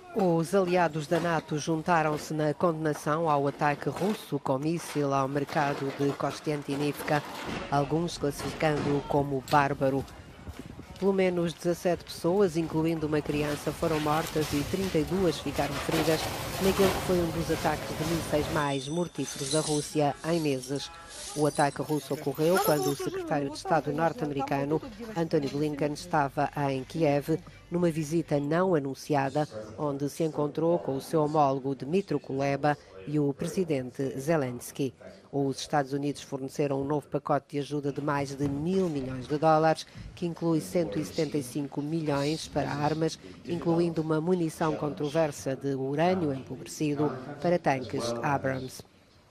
Os aliados da NATO juntaram-se na condenação ao ataque russo com míssil ao mercado de Kostiantynivka, alguns classificando-o como bárbaro. Pelo menos 17 pessoas, incluindo uma criança, foram mortas e 32 ficaram feridas naquele que foi um dos ataques de mísseis mais mortíferos da Rússia em meses. O ataque russo ocorreu quando o secretário de Estado norte-americano, Antony Blinken, estava em Kiev, numa visita não anunciada, onde se encontrou com o seu homólogo Dmytro Kuleba e o presidente Zelensky. Os Estados Unidos forneceram um novo pacote de ajuda de mais de $1.000 milhões, que inclui 175 milhões para armas, incluindo uma munição controversa de urânio empobrecido para tanques Abrams.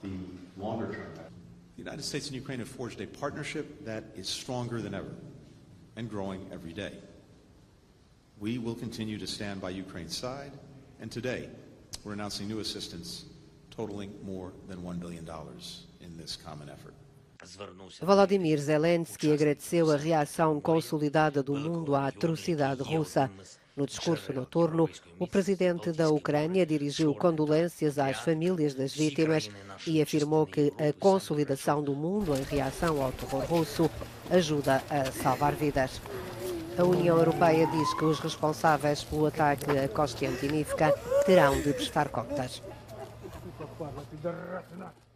The United States and Ukraine have forged a partnership that is stronger than ever and growing every day. We will continue to stand by Ukraine's side, and today we're announcing new assistance totaling more than $1 billion in this common effort. Volodymyr Zelensky agradeceu a reação consolidada do mundo à atrocidade russa. No discurso noturno, o presidente da Ucrânia dirigiu condolências às famílias das vítimas e afirmou que a consolidação do mundo em reação ao terror russo ajuda a salvar vidas. A União Europeia diz que os responsáveis pelo ataque a Kostiantynivka terão de prestar contas.